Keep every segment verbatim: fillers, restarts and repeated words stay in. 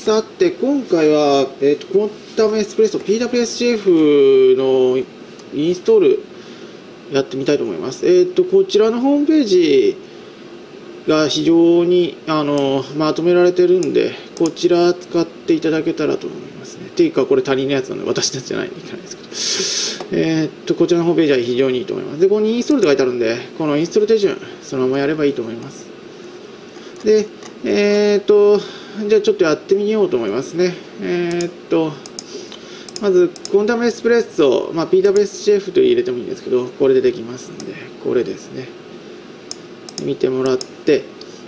さて、今回は、えーと、クォンタムエスプレッソ ピーダブリューエスシーエフ のインストールやってみたいと思います。えーと、こちらのホームページが非常にあのまとめられてるんで、こちら使っていただけたらと思いますね。っていうか、これ他人のやつなので、私のやつじゃないといけないですけど、えーと、こちらのホームページは非常にいいと思います。で、ここにインストールと書いてあるんで、このインストール手順、そのままやればいいと思います。で、えーと、じゃあちょっとやってみようと思いますね。えーっと、まず、クォンタムエスプレッソ、まあ、ピーダブリューエスシーエフ と入れてもいいんですけど、これでできますんで、これですね。見てもらって、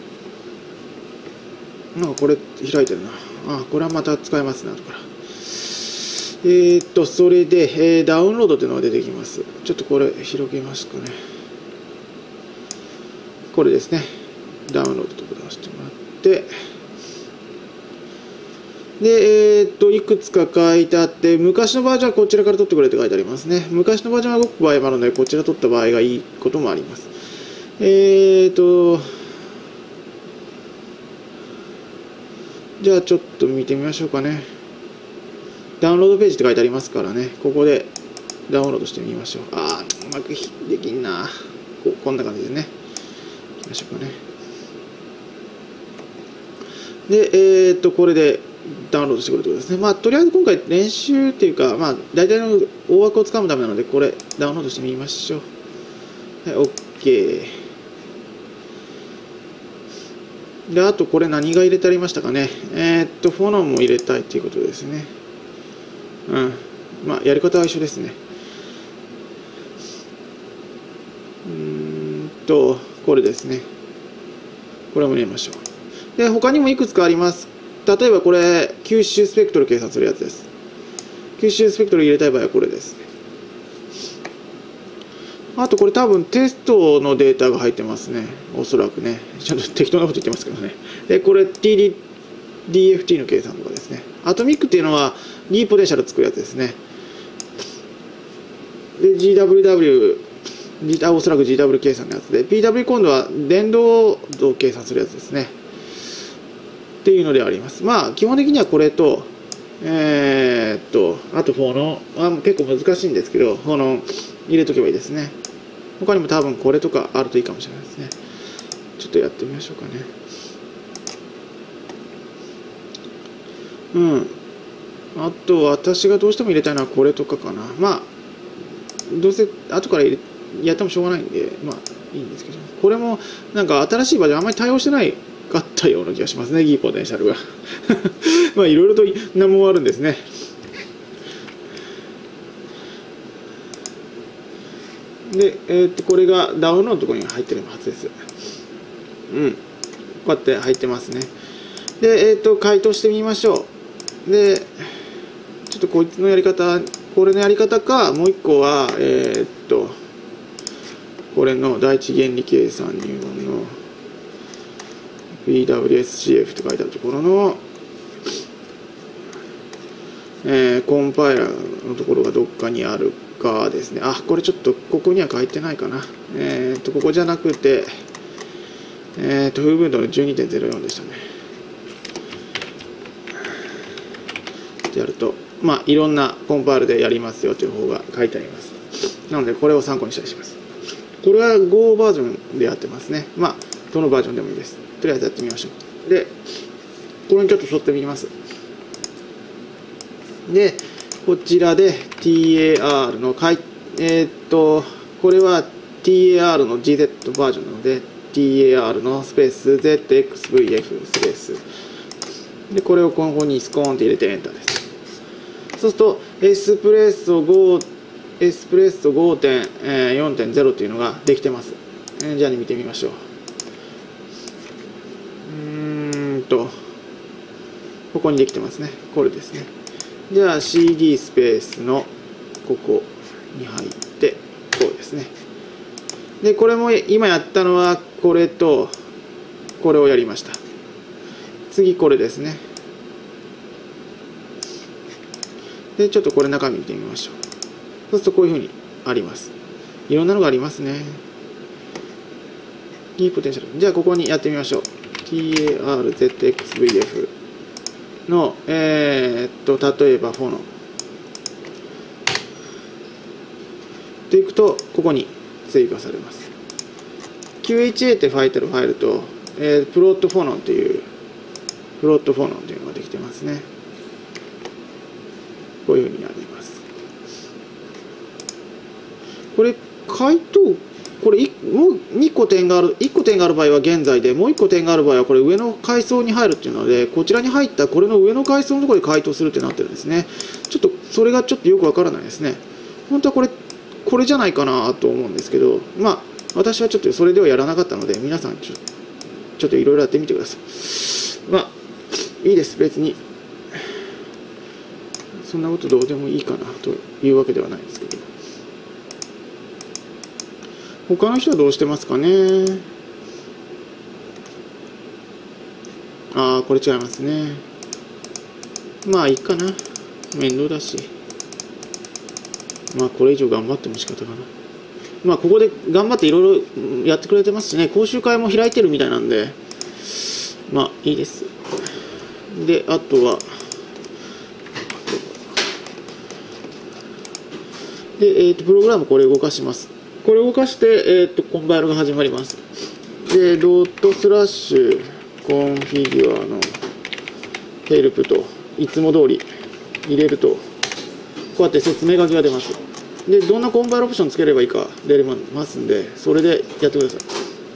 なんかこれ開いてるな。あ、これはまた使えますね、後から。えーっと、それで、えー、ダウンロードというのが出てきます。ちょっとこれ広げますかね。これですね。ダウンロードと出してもらって、で、えー、っと、いくつか書いてあって、昔のバージョンはこちらから取ってくれって書いてありますね。昔のバージョンは動く場合もあるので、こちら取った場合がいいこともあります。えーっと、じゃあちょっと見てみましょうかね。ダウンロードページって書いてありますからね。ここでダウンロードしてみましょう。あー、うまくできんな。こ, こんな感じでね。いきましょうかね。で、えー、っと、これで、ダウンロードしてくるということですね。まあ、とりあえず今回練習っていうか、まあ、大体の大枠をつかむためなので、これ、ダウンロードしてみましょう。はい、OK。で、あとこれ何が入れてありましたかね。えー、っと、フォノも入れたいっていうことですね。うん。まあ、やり方は一緒ですね。うーんと、これですね。これも入れましょう。で、他にもいくつかあります。例えばこれ、吸収スペクトル計算するやつです。吸収スペクトル入れたい場合はこれですね。あとこれ多分テストのデータが入ってますね。おそらくね。ちゃんと適当なこと言ってますけどね。で、これ ティーディーディーエフティー の計算とかですね。アトミックっていうのは D ポテンシャル作るやつですね。で、ジーダブリューダブリュー、おそらく ジーダブリュー 計算のやつで、ピーダブリュー 今度は電動度を計算するやつですね。っていうのであります。まあ、基本的にはこれと、えー、っと、あとフォノ、あ結構難しいんですけど、フォノ入れとけばいいですね。他にも多分これとかあるといいかもしれないですね。ちょっとやってみましょうかね。うん。あと、私がどうしても入れたいのはこれとかかな。まあ、どうせ後から入れやってもしょうがないんで、まあ、いいんですけど、これもなんか新しいバージョンあんまり対応してないかったような気がしますね、ギーポテンシャルが。まあ、いろいろとなもんあるんですね。で、えー、っと、これがダウンロードのところに入ってるはずです。うん。こうやって入ってますね。で、えー、っと、回答してみましょう。で、ちょっとこいつのやり方、これのやり方か、もう一個は、えー、っと、これの第一原理計算入門の ピーダブリューエスシーエフ って書いてあるところの、えー、コンパイラーのところがどっかにあるかですね。あ、これちょっとここには書いてないかな。えー、っと、ここじゃなくて、えー、っと、風分度の じゅうにてんゼロよん でしたね。ってやると、まあ、いろんなコンパイルでやりますよという方が書いてあります。なので、これを参考にしたりします。これは Go バージョンでやってますね。まあ、どのバージョンでもいいです。とりあえずやってみましょう。で、これにちょっと沿ってみます。で、こちらで ティーエーアール の書い、えー、っと、これは ティーエーアール の ジーゼット バージョンなので、ティーエーアール のスペース ゼットエックスブイエフ スペース。で、これをここにスコーンって入れてエンターです。そうすると、エスプレッソご、エスプレッソ ごてんよんてんゼロ というのができてます。えー、じゃあ見てみましょう。うーんと、ここにできてますね。これですね。じゃあ シーディー スペースのここに入って、こうですね。で、これも今やったのはこれとこれをやりました。次これですね。で、ちょっとこれ中身見てみましょう。そうするとこういうふうにあります。いろんなのがありますね。D ポテンシャル。じゃあここにやってみましょう。ティーエーアールゼットエックスブイエフの、えー、っと例えばフォノといくとここに追加されます。 キューエイチエー ってファイルファイルと、えー、プロットフォノンというプロットフォノンというのができてますね。こういうふうになります。これ回答これもうにこ点があるいっこ点がある場合は現在で、もういっこ点がある場合はこれ上の階層に入るっていうので、こちらに入ったこれの上の階層のところで回答するってなってるんですね。ちょっとそれがちょっとよくわからないですね。本当はこれこれじゃないかなと思うんですけど、まあ私はちょっとそれではやらなかったので、皆さんちょちょっといろいろやってみてください。まあいいです、別にそんなことどうでもいいかなというわけではないですけど、他の人はどうしてますかね。ああこれ違いますね。まあいいかな、面倒だし、まあこれ以上頑張っても仕方がない。まあここで頑張っていろいろやってくれてますしね、講習会も開いてるみたいなんで、まあいいです。であとはで、えー、とプログラムこれ動かします。これを動かして、えー、とコンパイルが始まります。でドットスラッシュコンフィギュアのヘルプといつも通り入れるとこうやって説明書きが出ます。でどんなコンパイルオプションつければいいか出ますんで、それでやってください。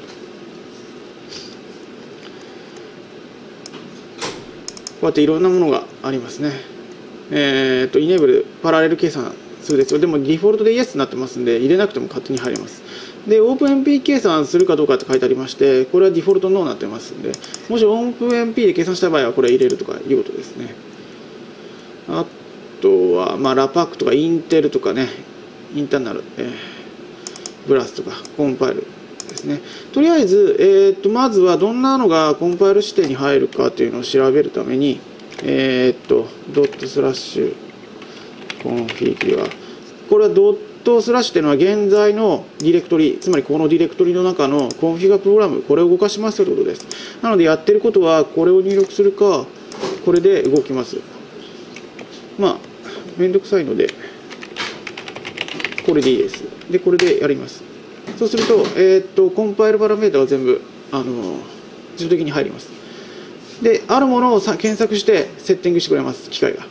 こうやっていろんなものがありますね。えっとイネーブルパラレル計算するですよ。でもディフォルトでイエスになってますんで入れなくても勝手に入ります。でオープンエムピー 計算するかどうかって書いてありまして、これはディフォルトノーになってますんで、もしオープンエムピー で計算した場合はこれ入れるとかいうことですね。あとは、まあ、ラパックとかインテルとかね、インターナル、えー、ブラスとかコンパイルですね。とりあえず、えー、っとまずはどんなのがコンパイル指定に入るかというのを調べるために、えー、っとドットスラッシュコンフィギュア、これはドットスラッシュというのは現在のディレクトリ、つまりこのディレクトリの中のコンフィギュアプログラム、これを動かしますということです。なのでやってることはこれを入力するかこれで動きます。まあめんどくさいのでこれでいいです。でこれでやります。そうすると、えー、っとコンパイルパラメータは全部あの自動的に入ります。であるものをさ検索してセッティングしてくれます、機械が。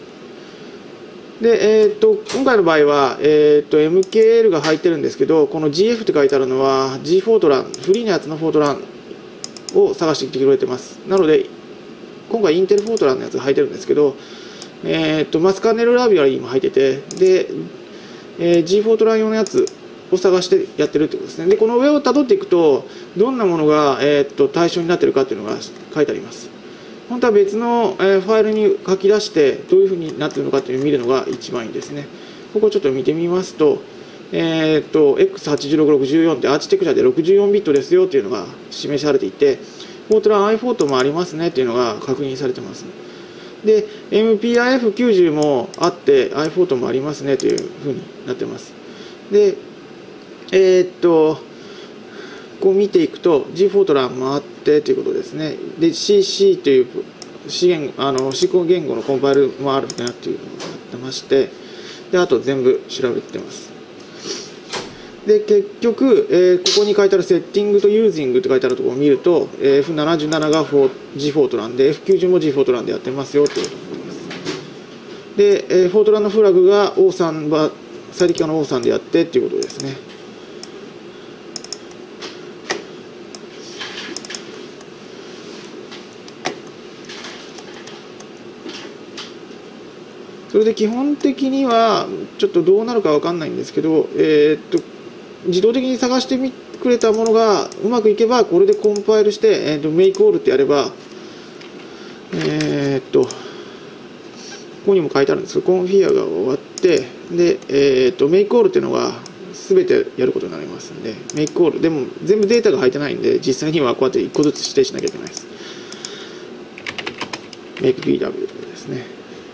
で、えー、と今回の場合は、えー、と エムケーエル が入ってるんですけど、この ジーエフ って書いてあるのは G フォートラン、フリーのやつのフォートランを探してきてくれてます。なので今回インテルフォートランのやつが入ってるんですけど、えー、とマスカーネルラビラリーも入ってて、で、えー、G フォートラン用のやつを探してやってるってことですね。でこの上をたどっていくとどんなものが、えー、と対象になってるかっていうのが書いてあります。本当は別のファイルに書き出してどういうふうになっているのかというのを見るのが一番いいですね。ここをちょっと見てみますと、えー、と エックスはちじゅうろくろくじゅうよん ってアーキテクチャでろくじゅうよんビットですよというのが示されていて、フォートラン アイフォート もありますねというのが確認されてます。で エムピーアイエフきゅうじゅう もあって アイフォート もありますねというふうになってます。でえー、っとこう見ていくと G フォートランもあってということですね。で シーシー という資源あの思考言語のコンパイルもあるなというのがなってまして、であと全部調べてます。で結局、えー、ここに書いてあるセッティングとユージングって書いてあるところを見ると エフななじゅうなな が G フォートランで エフきゅうじゅう も G フォートランでやってますよということになります。で、えー、フォートランのフラグが オースリー は最適化の オースリー でやってっていうことですね。それで基本的にはちょっとどうなるか分かんないんですけど、えー、っと自動的に探してみくれたものがうまくいけばこれでコンパイルして、えー、っとメイクオールってやれば、えー、っとここにも書いてあるんですけど、コンフィギュアが終わってで、えー、っとメイクオールっていうのが全てやることになりますんで、メイクオールでも全部データが入ってないんで実際にはこうやっていっこずつ指定しなきゃいけないです。メイク ピーダブリュー ですね。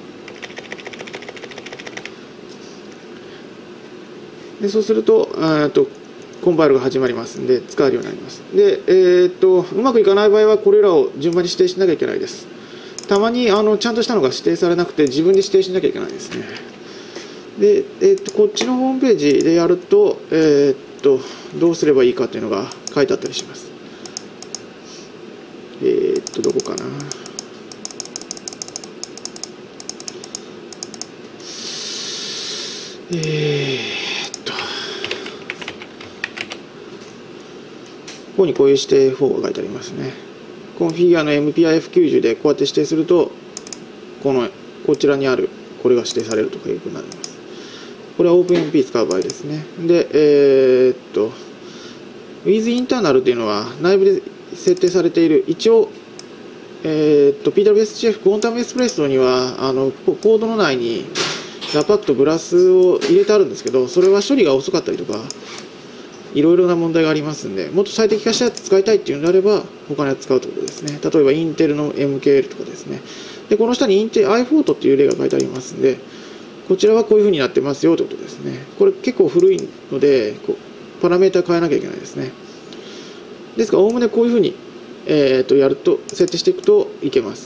でそうすると、とコンパイルが始まりますので使えるようになります。で、えー、とうまくいかない場合はこれらを順番に指定しなきゃいけないです。 たまにあのちゃんとしたのが指定されなくて自分で指定しなきゃいけないですね。で、えー、っとこっちのホームページでやると、えー、っとどうすればいいかっていうのが書いてあったりします。えー、っとどこかな。えー、っとここにこういう指定フォーが書いてありますね。コンフィギュアの エムピーアイエフきゅうじゅう でこうやって指定すると、このこちらにあるこれが指定されるとかいうふうになります。これは OpenMP 使う場合ですね。で、えー、っと WithInternal っていうのは内部で設定されている、一応えー、っと ピーダブリューエスジェーエフ クォンタムエスプレッソにはあのコードの内にラパックとブラスを入れてあるんですけど、それは処理が遅かったりとかいろいろな問題がありますんで、もっと最適化したやつ使いたいっていうのであれば他のやつ使うということですね。例えばインテルの エムケーエル とかですね。でこの下にインテル アイフォート っていう例が書いてありますんで、こちらはこういうふうになってますよということですね。これ結構古いのでこうパラメータ変えなきゃいけないですね。ですからおおむねこういうふうに、えー、とやると設定していくといけます。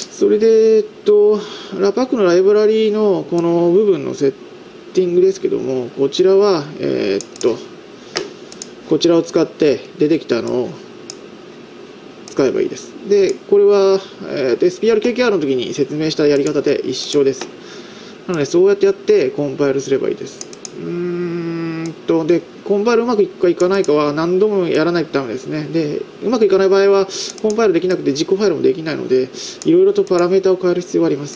それで、えっと、ラパックのライブラリのこの部分のセッティングですけども、こちらは、えー、っとこちらを使って出てきたのを使えばいいです。でこれは、えー、エスピーアールケーケーアール の時に説明したやり方で一緒です。なのでそうやってやってコンパイルすればいいです。うーんとでコンパイルうまくいくかいかないかは何度もやらないとダメですね。でうまくいかない場合はコンパイルできなくて自己ファイルもできないので、いろいろとパラメータを変える必要があります。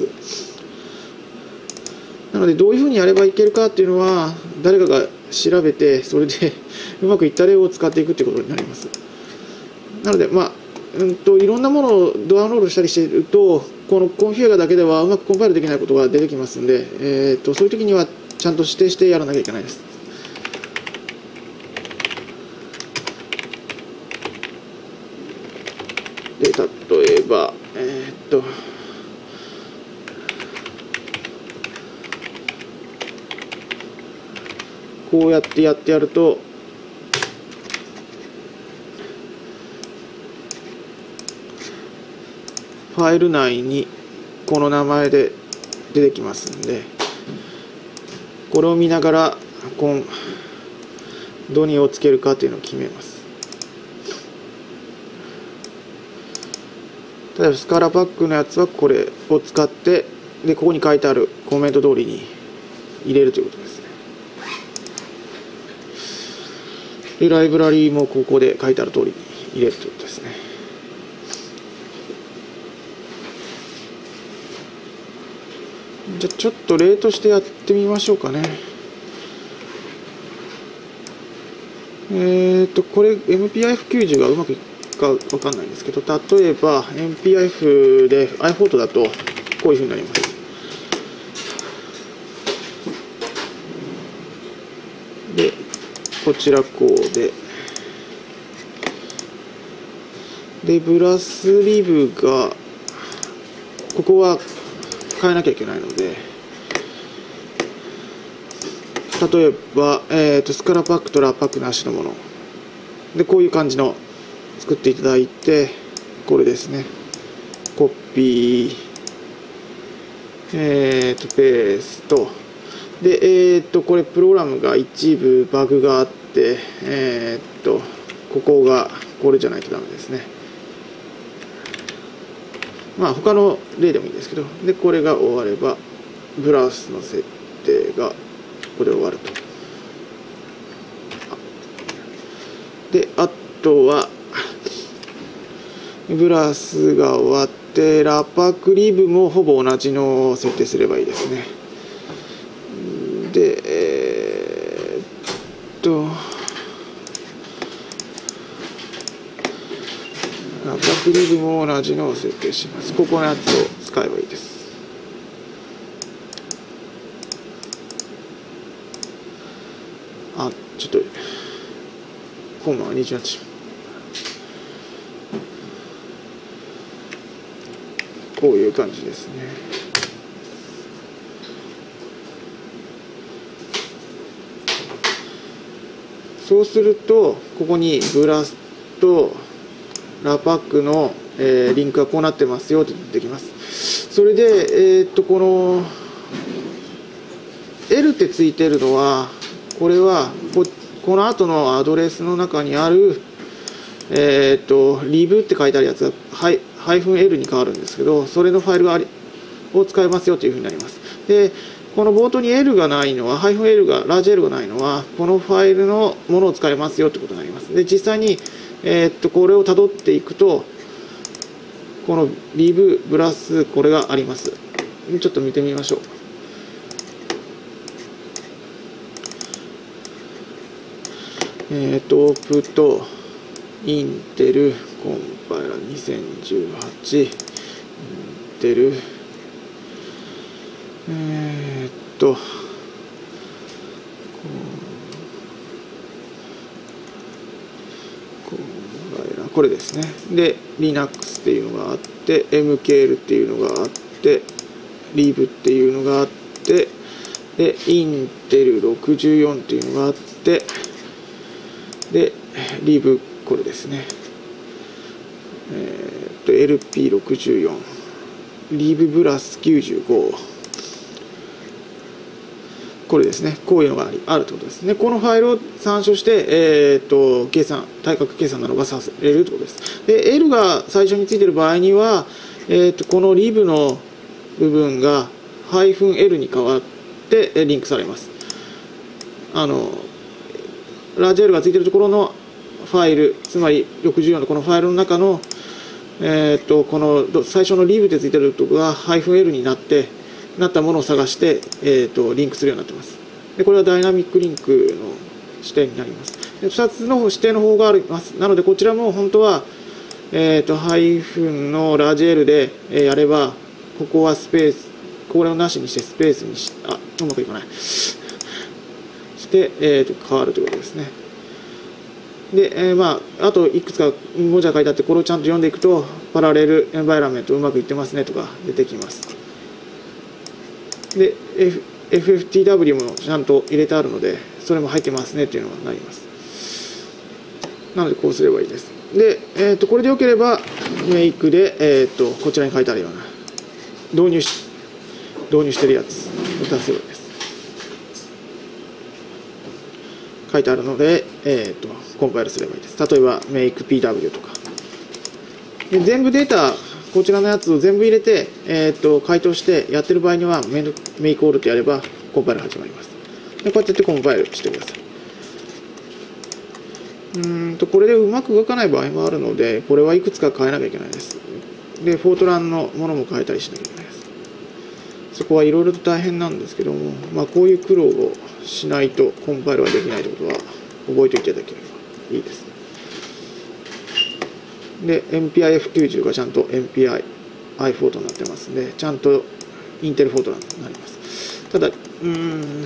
なのでどういうふうにやればいけるかっていうのは誰かが調べて、それでうまくいった例を使っていくということになります。なのでまあうんといろんなものをダウンロードしたりしていると、このコンフィグだけではうまくコンパイルできないことが出てきますので、えー、とそういう時にはちゃんと指定してやらなきゃいけないです。で例えばえっ、とこうやってやってやるとファイル内にこの名前で出てきますんで、これを見ながらこのどにをつけるかというのを決めます。例えばスカラパックのやつはこれを使って、でここに書いてあるコメント通りに入れるということですね。でライブラリーもここで書いてある通りに入れるということですね。じゃあちょっと例としてやってみましょうかね。えっとこれ エムピーアイエフきゅうじゅう がうまくいくかわかんないんですけど、例えば エムピーアイエフ で アイフォート だとこういうふうになります。でこちらこうででブラスリブがここは変えなきゃいけないので、例えば、えー、とスカラパックとラパックなしのものでこういう感じの作っていただいて、これですね、コピー、えー、とペーストで、えー、とこれプログラムが一部バグがあって、えー、とここがこれじゃないとダメですね。まあ他の例でもいいんですけど、でこれが終わればブラウスの設定がここで終わると。であとはブラウスが終わってラパクリブもほぼ同じのを設定すればいいですね。でえー、っとラパクリブも同じのを設定します。ここのやつを使えばいいです。あ、ちょっとコンマがにじゅうになってしまう。こういう感じですね。そうするとここにブラスとラパックのえー、リンクがこうなってますよって出てきます。それで、えー、っとこの L ってついてるのは、これは こ, この後のアドレスの中にある、えー、っとリブって書いてあるやつがハイハイフン L に変わるんですけど、それのファイルがありを使えますよというふうになります。でこの冒頭に L がないのは、ハイフン L が、ラージ L がないのは、このファイルのものを使えますよということになります。で、実際に、えー、っと、これをたどっていくと、この lib プラスこれがあります。ちょっと見てみましょう。えー、っと、オープト、インテル、コンパイラーにせんじゅうはち、インテル、えー、っと、これですね。で、Linux っていうのがあって、エムケーエル っていうのがあって、lib っていうのがあって、で、インテルろくじゅうよんっていうのがあって、で、lib これですね。えー、っと、エルピーろくじゅうよん、lib プラスきゅうじゅうご。これですね。こういうのがありあるということですね。このファイルを参照して、えー、っと計算、対角計算などがさせれるということです。で、L が最初についている場合には、えー、っとこの lib の部分が -L に変わってリンクされます。あの、ラージ L がついているところのファイル、つまりろくじゅうよんのこのファイルの中の、えー、っとこの最初の lib ってついているところが -L になって、なったものを探して、えー、とリンクするようになっています。でこれはダイナミックリンクの指定になります。でふたつの指定の方があります。なのでこちらも本当は、えー、とハイフンのラージ L でやれば、ここはスペース、これをなしにしてスペースにし、あ、うまくいかない。して、えー、と変わるということですね。で、えー、まあ、あといくつか文字が書いてあって、これをちゃんと読んでいくと、パラレルエンバイラメントうまくいってますねとか出てきます。で、F、エフエフティーダブリュー もちゃんと入れてあるので、それも入ってますねっていうのがなります。なので、こうすればいいです。で、えー、とこれでよければ、メイクで、えー、とこちらに書いてあるような、導入し、導入してるやつを出せばいいです。書いてあるので、えー、とコンパイルすればいいです。例えば、メイク ピーダブリュー とか。で全部データ、こちらのやつを全部入れて、えー、と回答してやってる場合にはメイクオールってやればコンパイル始まります。でこうやってやってコンパイルしてください。うーんとこれでうまく動かない場合もあるので、これはいくつか変えなきゃいけないです。でフォートランのものも変えたりしなきゃいけないです。そこはいろいろと大変なんですけども、まあ、こういう苦労をしないとコンパイルはできないということは覚えておいていただければいいです。で エムピーアイエフきゅうじゅう がちゃんと エムピーアイアイ フォートになってますんで、ちゃんとインテルフォートランになります。ただうーん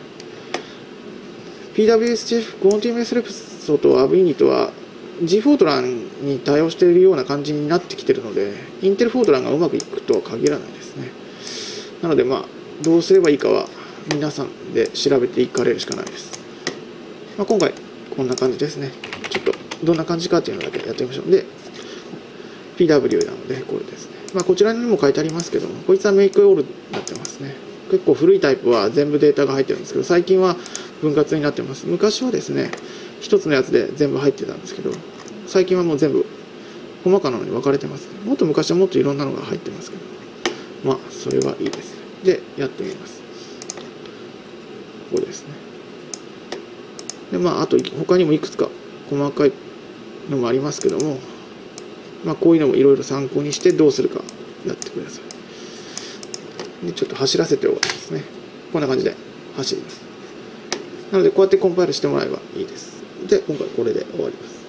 ピーダブリューエスジェフ コンティニュースレプソと アブイニットは G フォートランに対応しているような感じになってきているので、インテルフォートランがうまくいくとは限らないですね。なのでまあどうすればいいかは皆さんで調べていかれるしかないです。まあ、今回こんな感じですね。ちょっとどんな感じかっていうのだけやってみましょう。で ピーダブリュー なのでこれですね。まあ、こちらにも書いてありますけども、こいつはメイクオールになってますね。結構古いタイプは全部データが入ってるんですけど、最近は分割になってます。昔はですね、一つのやつで全部入ってたんですけど、最近はもう全部細かなのに分かれてます。もっと昔はもっといろんなのが入ってますけど、まあそれはいいですね。でやってみます。ここですね。でまああと他にもいくつか細かいのもありますけども、まあこういうのもいろいろ参考にしてどうするかやってください。でちょっと走らせて終わりですね。こんな感じで走ります。なのでこうやってコンパイルしてもらえばいいです。で今回これで終わります。